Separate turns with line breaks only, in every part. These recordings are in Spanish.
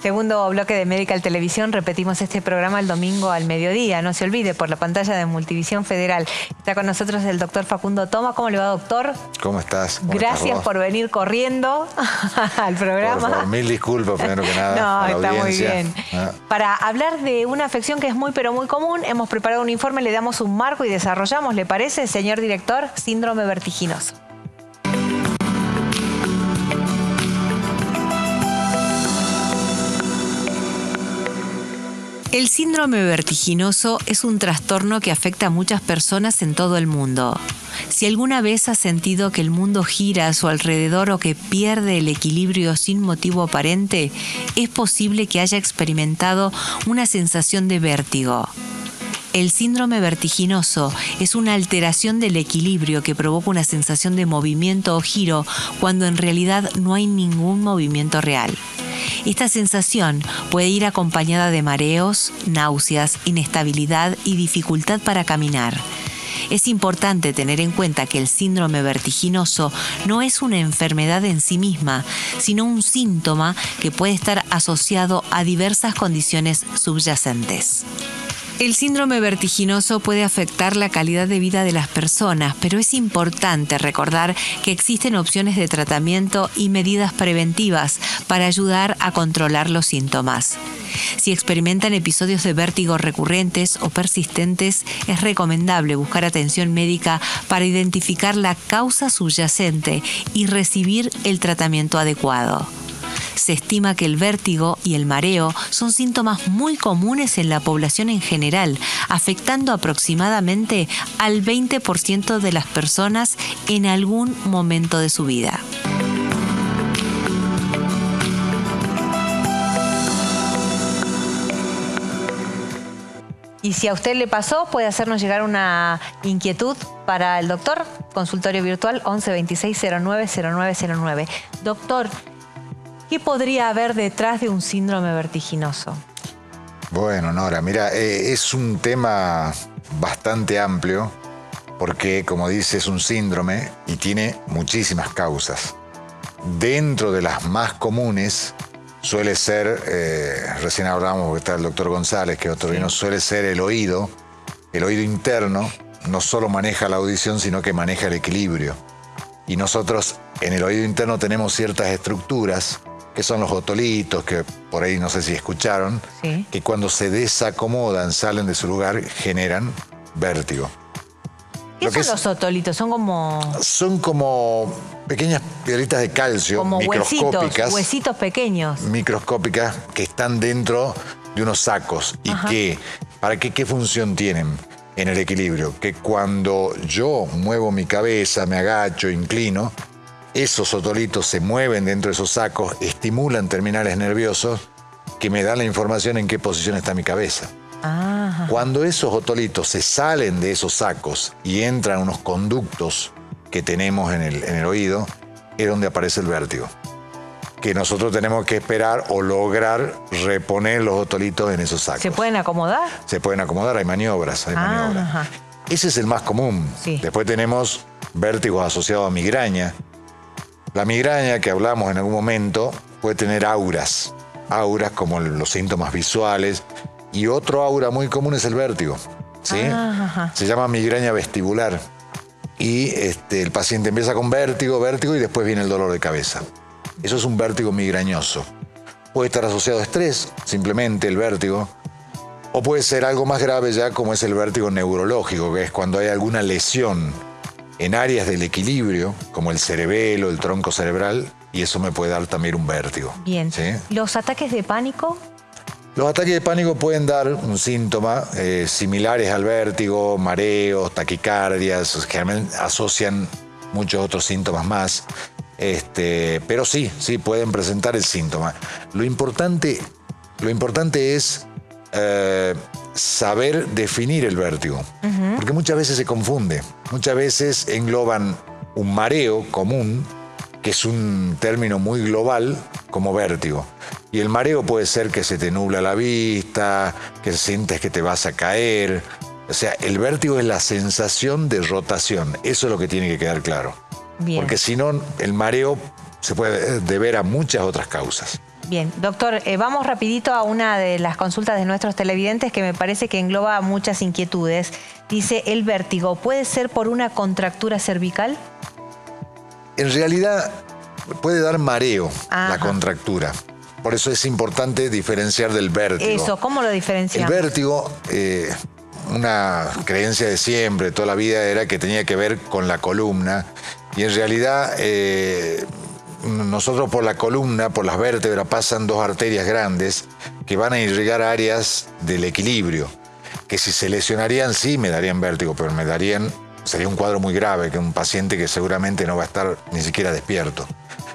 Segundo bloque de Medical Televisión. Repetimos este programa el domingo al mediodía. No se olvide, por la pantalla de Multivisión Federal. Está con nosotros el doctor Facundo Toma. ¿Cómo le va, doctor?
¿Cómo estás?
Gracias por venir corriendo al programa.
Por favor, mil disculpas, primero que nada.
No, está muy bien. Para hablar de una afección que es muy, pero muy común, hemos preparado un informe, le damos un marco y desarrollamos, ¿le parece, señor director? Síndrome vertiginoso. El síndrome vertiginoso es un trastorno que afecta a muchas personas en todo el mundo. Si alguna vez has sentido que el mundo gira a su alrededor o que pierde el equilibrio sin motivo aparente, es posible que haya experimentado una sensación de vértigo. El síndrome vertiginoso es una alteración del equilibrio que provoca una sensación de movimiento o giro cuando en realidad no hay ningún movimiento real. Esta sensación puede ir acompañada de mareos, náuseas, inestabilidad y dificultad para caminar. Es importante tener en cuenta que el síndrome vertiginoso no es una enfermedad en sí misma, sino un síntoma que puede estar asociado a diversas condiciones subyacentes. El síndrome vertiginoso puede afectar la calidad de vida de las personas, pero es importante recordar que existen opciones de tratamiento y medidas preventivas para ayudar a controlar los síntomas. Si experimentan episodios de vértigo recurrentes o persistentes, es recomendable buscar atención médica para identificar la causa subyacente y recibir el tratamiento adecuado. Se estima que el vértigo y el mareo son síntomas muy comunes en la población en general, afectando aproximadamente al 20% de las personas en algún momento de su vida. Y si a usted le pasó, puede hacernos llegar una inquietud para el doctor. Consultorio virtual 11 26 09 0909. Doctor, ¿qué podría haber detrás de un síndrome vertiginoso?
Bueno, Nora, mira, es un tema bastante amplio porque, como dice, es un síndrome y tiene muchísimas causas. Dentro de las más comunes suele ser, recién hablábamos porque está el doctor González, que otorrino, suele ser el oído interno. No solo maneja la audición, sino que maneja el equilibrio. Y nosotros en el oído interno tenemos ciertas estructuras que son los otolitos, que por ahí no sé si escucharon, que cuando se desacomodan, salen de su lugar, generan vértigo.
¿Qué son los otolitos? Son como
pequeñas piedritas de calcio,
como
microscópicas.
Huesitos pequeños.
Microscópicas que están dentro de unos sacos.
Ajá.
¿Y qué función tienen en el equilibrio? Que cuando yo muevo mi cabeza, me agacho, inclino, esos otolitos se mueven dentro de esos sacos, estimulan terminales nerviosos que me dan la información en qué posición está mi cabeza.
Ajá.
Cuando esos otolitos se salen de esos sacos y entran unos conductos que tenemos en el oído, es donde aparece el vértigo. Que nosotros tenemos que esperar o lograr reponer los otolitos en esos sacos.
¿Se pueden acomodar?
Se pueden acomodar, hay maniobras.
Ajá.
Ese es el más común.
Sí.
Después tenemos vértigos asociados a migraña. La migraña que hablamos en algún momento puede tener auras como los síntomas visuales, y otro aura muy común es el vértigo, ¿sí? Se llama migraña vestibular y el paciente empieza con vértigo y después viene el dolor de cabeza. Eso es un vértigo migrañoso. Puede estar asociado a estrés, simplemente el vértigo, o puede ser algo más grave ya como es el vértigo neurológico, que es cuando hay alguna lesión en áreas del equilibrio, como el cerebelo, el tronco cerebral, y eso me puede dar también un vértigo.
Bien.
¿Sí?
¿Los ataques de pánico?
Los ataques de pánico pueden dar un síntoma similares al vértigo, mareos, taquicardias, generalmente asocian muchos otros síntomas más, pero sí pueden presentar el síntoma. Lo importante es saber definir el vértigo, porque muchas veces se confunde. Muchas veces engloban un mareo común, que es un término muy global, como vértigo. Y el mareo puede ser que se te nubla la vista, que sientes que te vas a caer. O sea, el vértigo es la sensación de rotación. Eso es lo que tiene que quedar claro.
Bien.
Porque si no, el mareo se puede deber a muchas otras causas.
Bien, doctor, vamos rapidito a una de las consultas de nuestros televidentes que me parece que engloba muchas inquietudes. Dice, ¿el vértigo puede ser por una contractura cervical?
En realidad puede dar mareo la contractura. Por eso es importante diferenciar del vértigo.
Eso, ¿cómo lo diferenciamos?
El vértigo, una creencia de siempre, toda la vida, era que tenía que ver con la columna. Y en realidad, nosotros por la columna, por las vértebras, pasan dos arterias grandes que van a irrigar áreas del equilibrio, que si se lesionarían, sí me darían vértigo, pero sería un cuadro muy grave, que un paciente que seguramente no va a estar ni siquiera despierto.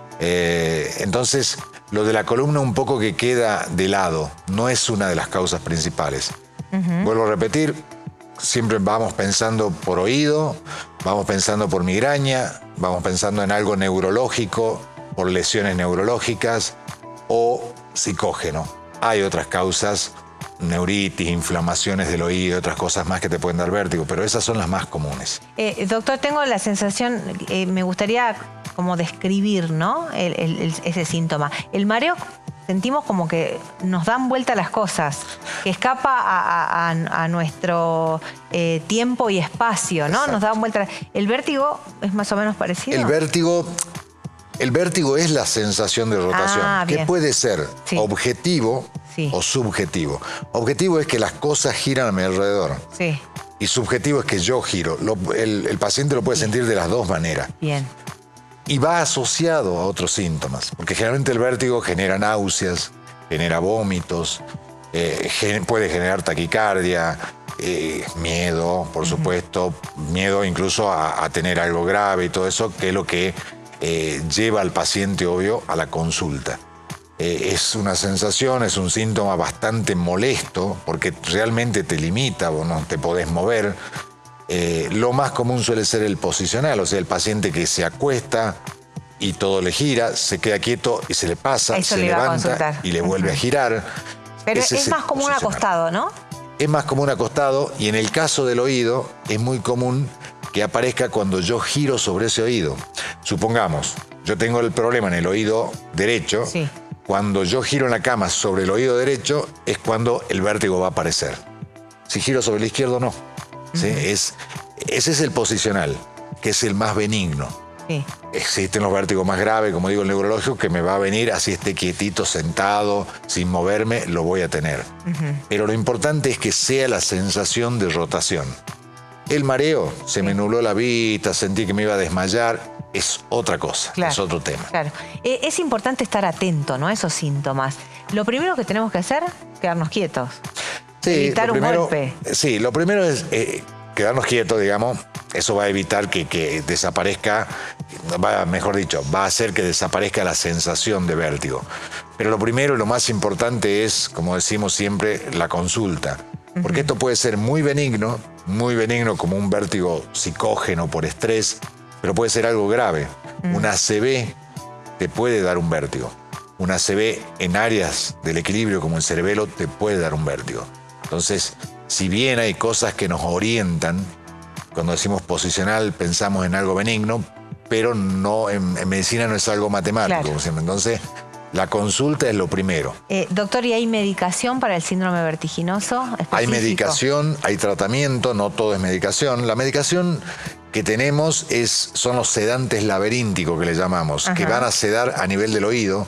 Entonces, lo de la columna un poco que queda de lado, no es una de las causas principales. Vuelvo a repetir, siempre vamos pensando por oído, vamos pensando por migraña, vamos pensando en algo neurológico, por lesiones neurológicas o psicógeno. Hay otras causas, neuritis, inflamaciones del oído, otras cosas más que te pueden dar vértigo, pero esas son las más comunes.
Doctor, tengo la sensación, me gustaría como describir, ¿no? Ese síntoma. El mareo, sentimos como que nos dan vuelta las cosas, que escapa a nuestro tiempo y espacio, ¿no?
Exacto.
Nos dan vuelta. ¿El vértigo es más o menos parecido?
El vértigo es la sensación de rotación, que puede ser objetivo o subjetivo. Objetivo es que las cosas giran a mi alrededor.
Sí.
Y subjetivo es que yo giro. El paciente lo puede sentir de las dos maneras.
Bien.
Y va asociado a otros síntomas, porque generalmente el vértigo genera náuseas, genera vómitos, puede generar taquicardia, miedo, por supuesto, miedo incluso a tener algo grave y todo eso, que es lo que lleva al paciente, obvio, a la consulta. Es una sensación, es un síntoma bastante molesto, porque realmente te limita, vos no te podés mover. Lo más común suele ser el posicional, o sea, el paciente que se acuesta y todo le gira, se queda quieto y se le pasa, se levanta y le vuelve a girar.
Pero es más común acostado, ¿no?
Es más común acostado, y en el caso del oído es muy común que aparezca cuando yo giro sobre ese oído. Supongamos, yo tengo el problema en el oído derecho.
Sí.
Cuando yo giro en la cama sobre el oído derecho es cuando el vértigo va a aparecer. Si giro sobre el izquierdo, no. ¿Sí? Ese es el posicional, que es el más benigno. Sí. Existen los vértigos más graves, como digo, el neurológico, que me va a venir así esté quietito, sentado, sin moverme, lo voy a tener. Pero lo importante es que sea la sensación de rotación. El mareo, se me nubló la vista, sentí que me iba a desmayar, es otra cosa, es otro tema.
Claro. Es importante estar atento, ¿no?, a esos síntomas. Lo primero que tenemos que hacer, quedarnos quietos. Sí, evitar un golpe.
Sí, lo primero es quedarnos quietos, digamos. Eso va a evitar que desaparezca, mejor dicho, va a hacer que desaparezca la sensación de vértigo. Pero lo primero y lo más importante es, como decimos siempre, la consulta. Porque esto puede ser muy benigno como un vértigo psicógeno por estrés, pero puede ser algo grave. Una ACV te puede dar un vértigo. Una ACV en áreas del equilibrio como el cerebelo te puede dar un vértigo. Entonces, si bien hay cosas que nos orientan, cuando decimos posicional pensamos en algo benigno, pero no, en medicina no es algo matemático. Claro. Entonces, la consulta es lo primero.
Doctor, ¿y hay medicación para el síndrome vertiginoso específico?
Hay medicación, hay tratamiento, no todo es medicación. La medicación que tenemos son los sedantes laberínticos, que le llamamos, que van a sedar a nivel del oído.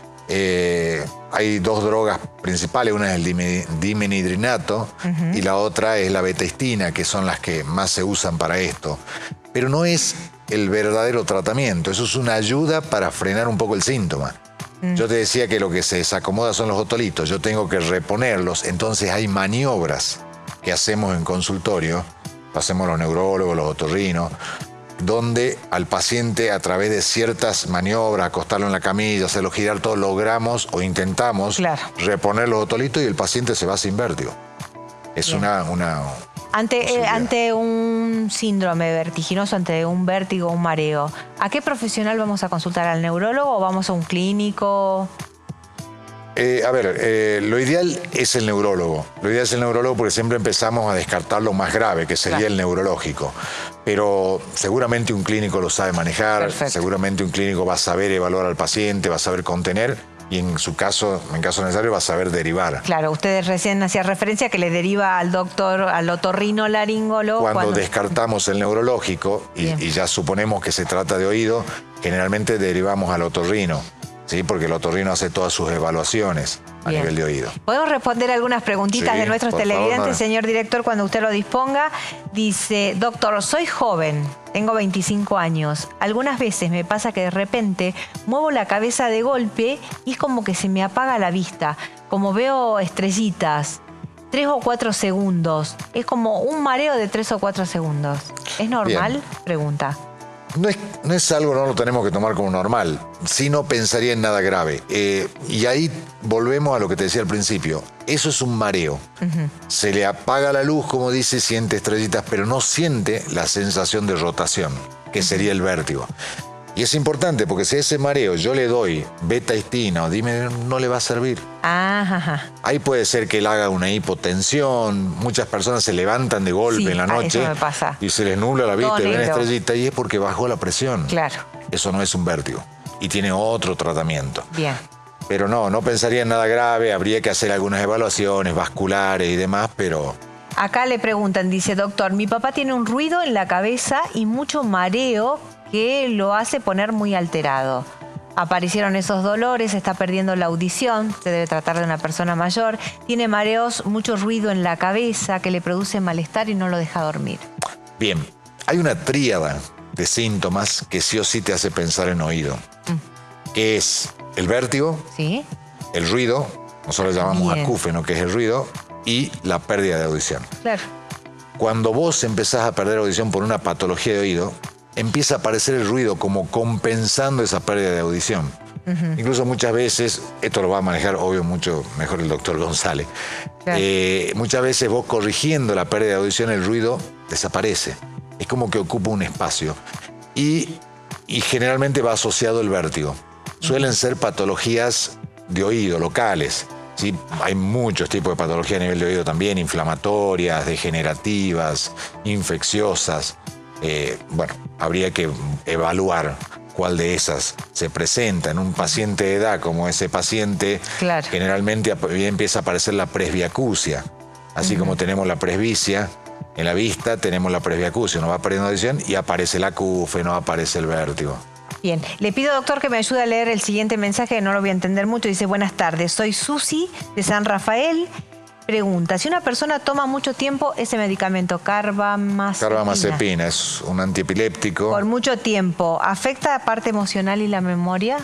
Hay dos drogas principales, una es el dimenhidrinato y la otra es la betaestina, que son las que más se usan para esto. Pero no es el verdadero tratamiento, eso es una ayuda para frenar un poco el síntoma. Yo te decía que lo que se desacomoda son los otolitos, yo tengo que reponerlos, entonces hay maniobras que hacemos en consultorio, hacemos los neurólogos, los otorrinos, donde al paciente, a través de ciertas maniobras, acostarlo en la camilla, hacerlo girar, todo, logramos o intentamos reponer los otolitos y el paciente se va sin vértigo. Es una
Ante un síndrome vertiginoso, ante un vértigo, un mareo, ¿a qué profesional vamos a consultar? ¿Al neurólogo o vamos a un clínico?
Lo ideal es el neurólogo. Lo ideal es el neurólogo porque siempre empezamos a descartar lo más grave, que sería el neurológico. Pero seguramente un clínico lo sabe manejar, seguramente un clínico va a saber evaluar al paciente, va a saber contener y en su caso, en caso necesario, va a saber derivar.
Claro, ustedes recién hacían referencia que le deriva al doctor, al otorrinolaringólogo.
Cuando descartamos el neurológico y ya suponemos que se trata de oído, generalmente derivamos al otorrino, ¿sí? Porque el otorrino hace todas sus evaluaciones a nivel de oído.
¿Podemos responder algunas preguntitas de nuestros televidentes, señor director, cuando usted lo disponga? Dice, doctor, soy joven, tengo 25 años. Algunas veces me pasa que de repente muevo la cabeza de golpe y es como que se me apaga la vista. Como veo estrellitas, 3 o 4 segundos. Es como un mareo de 3 o 4 segundos. ¿Es normal? Bien. Pregunta.
No es algo, no lo tenemos que tomar como normal. Si no pensaría en nada grave. Y ahí volvemos a lo que te decía al principio. Eso es un mareo. Se le apaga la luz, como dice, siente estrellitas, pero no siente la sensación de rotación, que sería el vértigo. Y es importante porque si a ese mareo yo le doy betahistina o dime, no le va a servir. Ahí puede ser que él haga una hipotensión. Muchas personas se levantan de golpe en la noche
eso me pasa.
Y se les nubla la vista y ven estrellita y es porque bajó la presión.
Claro.
Eso no es un vértigo y tiene otro tratamiento.
Bien.
Pero no pensaría en nada grave. Habría que hacer algunas evaluaciones vasculares y demás, pero...
Acá le preguntan, dice, doctor, mi papá tiene un ruido en la cabeza y mucho mareo que lo hace poner muy alterado. Aparecieron esos dolores, está perdiendo la audición, se debe tratar de una persona mayor, tiene mareos, mucho ruido en la cabeza que le produce malestar y no lo deja dormir.
Bien, hay una tríada de síntomas que sí o sí te hace pensar en oído, que es el vértigo,
¿sí?
El ruido, nosotros lo llamamos acúfeno, que es el ruido, y la pérdida de audición.
Claro.
Cuando vos empezás a perder audición por una patología de oído, empieza a aparecer el ruido como compensando esa pérdida de audición. Incluso muchas veces, esto lo va a manejar obvio mucho mejor el doctor González, claro. Muchas veces vos corrigiendo la pérdida de audición, el ruido desaparece. Es como que ocupa un espacio. Y generalmente va asociado el vértigo. Suelen ser patologías de oído locales. ¿Sí? Hay muchos tipos de patologías a nivel de oído también, inflamatorias, degenerativas, infecciosas. Bueno, habría que evaluar cuál de esas se presenta en un paciente de edad como ese paciente. Claro. Generalmente empieza a aparecer la presbiacusia. Así como tenemos la presbicia en la vista, tenemos la presbiacusia. Uno va perdiendo audición y aparece el acúfeno, aparece el vértigo.
Bien, le pido, doctor, que me ayude a leer el siguiente mensaje, que no lo voy a entender mucho. Dice, buenas tardes, soy Susi de San Rafael. Pregunta, si una persona toma mucho tiempo ese medicamento, carbamazepina,
es un antiepiléptico.
Por mucho tiempo, ¿afecta la parte emocional y la memoria?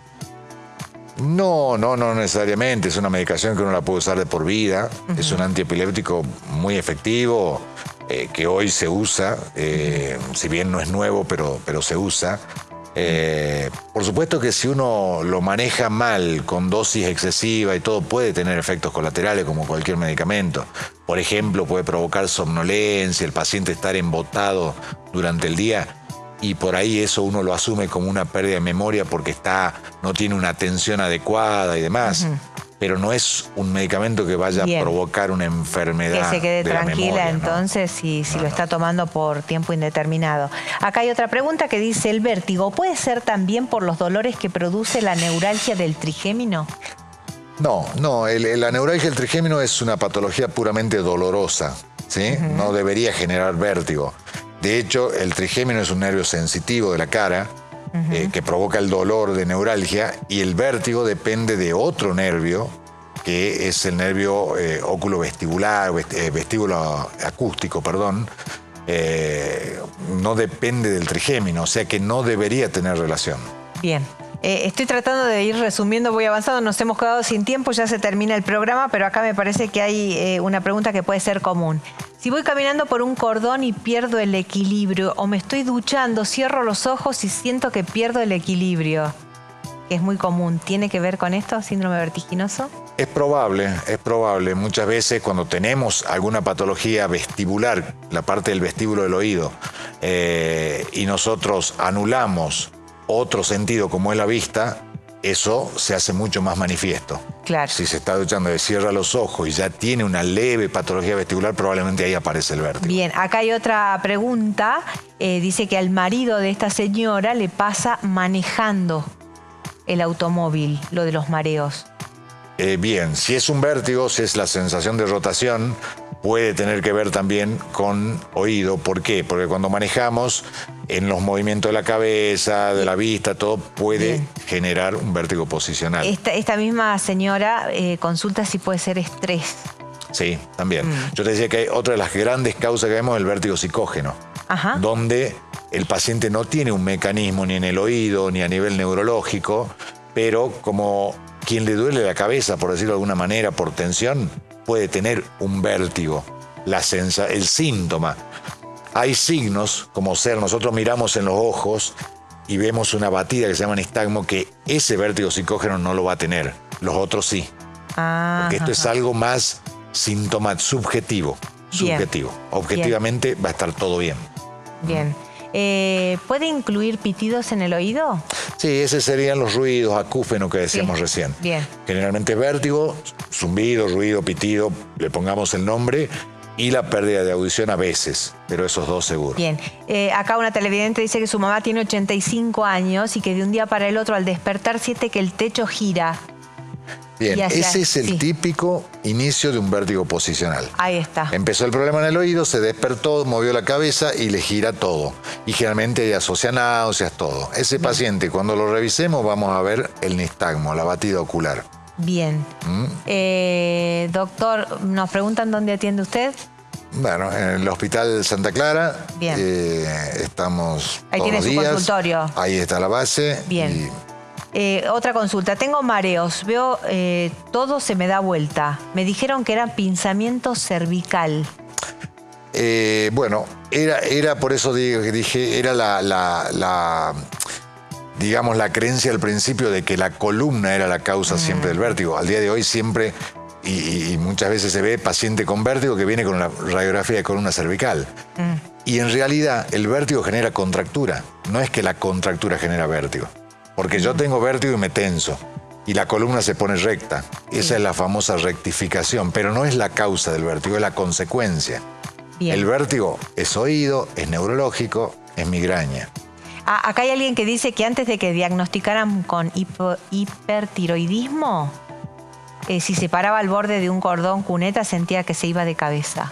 No necesariamente. Es una medicación que uno la puede usar de por vida. Es un antiepiléptico muy efectivo, que hoy se usa, si bien no es nuevo, pero se usa. Por supuesto que si uno lo maneja mal, con dosis excesiva y todo, puede tener efectos colaterales como cualquier medicamento. Por ejemplo, puede provocar somnolencia, el paciente estar embotado durante el día y por ahí eso uno lo asume como una pérdida de memoria porque no tiene una atención adecuada y demás. Pero no es un medicamento que vaya a provocar una enfermedad.
Que se quede tranquila
memoria,
entonces si lo está tomando por tiempo indeterminado. Acá hay otra pregunta que dice, ¿el vértigo puede ser también por los dolores que produce la neuralgia del trigémino?
No, la neuralgia del trigémino es una patología puramente dolorosa, ¿sí? No debería generar vértigo. De hecho, el trigémino es un nervio sensitivo de la cara, que provoca el dolor de neuralgia, y el vértigo depende de otro nervio, que es el nervio óculo-vestibular, vestíbulo acústico, perdón. No depende del trigémino, o sea que no debería tener relación.
Bien. Estoy tratando de ir resumiendo, voy avanzando, nos hemos quedado sin tiempo, ya se termina el programa, pero acá me parece que hay una pregunta que puede ser común. Si voy caminando por un cordón y pierdo el equilibrio, o me estoy duchando, cierro los ojos y siento que pierdo el equilibrio, que es muy común, ¿tiene que ver con esto, síndrome vertiginoso?
Es probable. Muchas veces cuando tenemos alguna patología vestibular, la parte del vestíbulo del oído, y nosotros anulamos otro sentido como es la vista, eso se hace mucho más manifiesto.
Claro.
Si se está duchando y cierra los ojos y ya tiene una leve patología vestibular, probablemente ahí aparece el vértigo.
Bien, acá hay otra pregunta. Dice que al marido de esta señora le pasa manejando. el automóvil, lo de los mareos?
Bien, si es un vértigo, si es la sensación de rotación, puede tener que ver también con oído. ¿Por qué? Porque cuando manejamos, en los movimientos de la cabeza, de la vista, todo puede generar un vértigo posicional.
Esta misma señora consulta si puede ser estrés.
Sí, también. Yo te decía que hay otra de las grandes causas que vemos, el vértigo psicógeno, donde el paciente no tiene un mecanismo ni en el oído ni a nivel neurológico, pero como quien le duele la cabeza, por decirlo de alguna manera, por tensión, puede tener un vértigo, el síntoma. Hay signos, como ser, nosotros miramos en los ojos y vemos una batida que se llama nistagmo, que ese vértigo psicógeno no lo va a tener, los otros sí. Porque esto es algo más subjetivo. Objetivamente va a estar todo bien.
Bien. ¿Puede incluir pitidos en el oído?
Sí, esos serían los ruidos, acúfeno que decíamos recién.
Bien.
Generalmente vértigo, zumbido, ruido, pitido, le pongamos el nombre, y la pérdida de audición a veces, pero esos dos seguro.
Bien. Acá una televidente dice que su mamá tiene 85 años y que de un día para el otro al despertar siente que el techo gira.
Bien, ese es el típico inicio de un vértigo posicional.
Ahí está.
Empezó el problema en el oído, se despertó, movió la cabeza y le gira todo. Y generalmente asocia náuseas, todo. Ese paciente, cuando lo revisemos, vamos a ver el nistagmo, la batida ocular.
Bien. Doctor, nos preguntan dónde atiende usted.
Bueno, en el Hospital Santa Clara.
Bien.
Estamos
ahí
todos
tiene
los
su
días.
Consultorio.
Ahí está la base.
Bien. Otra consulta. Tengo mareos. Veo todo se me da vuelta. Me dijeron que era pinzamiento cervical.
Bueno, era por eso dije, era digamos, la creencia al principio de que la columna era la causa siempre del vértigo. Al día de hoy siempre, y muchas veces se ve paciente con vértigo que viene con una radiografía de columna cervical. Y en realidad el vértigo genera contractura. No es que la contractura genera vértigo. Porque yo tengo vértigo y me tenso. Y la columna se pone recta. Esa es la famosa rectificación. Pero no es la causa del vértigo, es la consecuencia. Bien. El vértigo es oído, es neurológico, es migraña.
Acá hay alguien que dice que antes de que diagnosticaran con hipertiroidismo, si se paraba al borde de un cordón cuneta sentía que se iba de cabeza.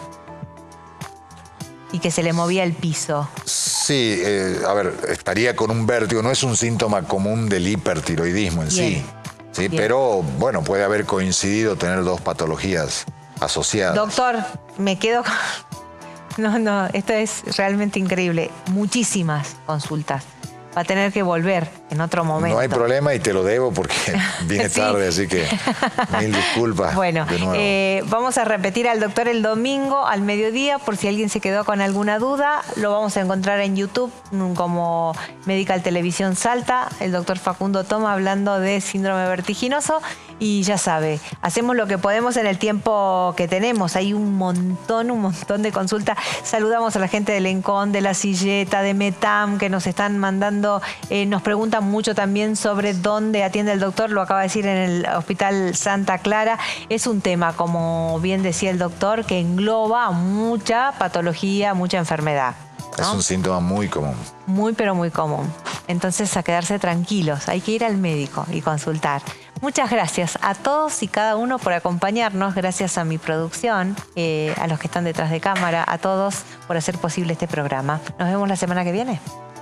Y que se le movía el piso.
Sí, a ver, estaría con un vértigo. No es un síntoma común del hipertiroidismo en sí. Sí, pero bueno, puede haber coincidido tener dos patologías asociadas.
Doctor, me quedo con... No, esto es realmente increíble. Muchísimas consultas. Va a tener que volver en otro momento.
No hay problema y te lo debo porque viene tarde, así que mil disculpas.
Bueno,
de nuevo.
Vamos a repetir al doctor el domingo al mediodía por si alguien se quedó con alguna duda. Lo vamos a encontrar en YouTube como Medical Televisión Salta. El doctor Facundo Toma hablando de síndrome vertiginoso. Y ya sabe, hacemos lo que podemos en el tiempo que tenemos. Hay un montón de consultas. Saludamos a la gente del ENCON, de La Silleta, de Metam, que nos están mandando, nos preguntan mucho también sobre dónde atiende el doctor. Lo acaba de decir en el Hospital Santa Clara. Es un tema, como bien decía el doctor, que engloba mucha patología, mucha enfermedad, ¿no?
Es un síntoma muy común.
Muy, pero muy común. Entonces, a quedarse tranquilos. Hay que ir al médico y consultar. Muchas gracias a todos y cada uno por acompañarnos. Gracias a mi producción, a los que están detrás de cámara, a todos por hacer posible este programa. Nos vemos la semana que viene.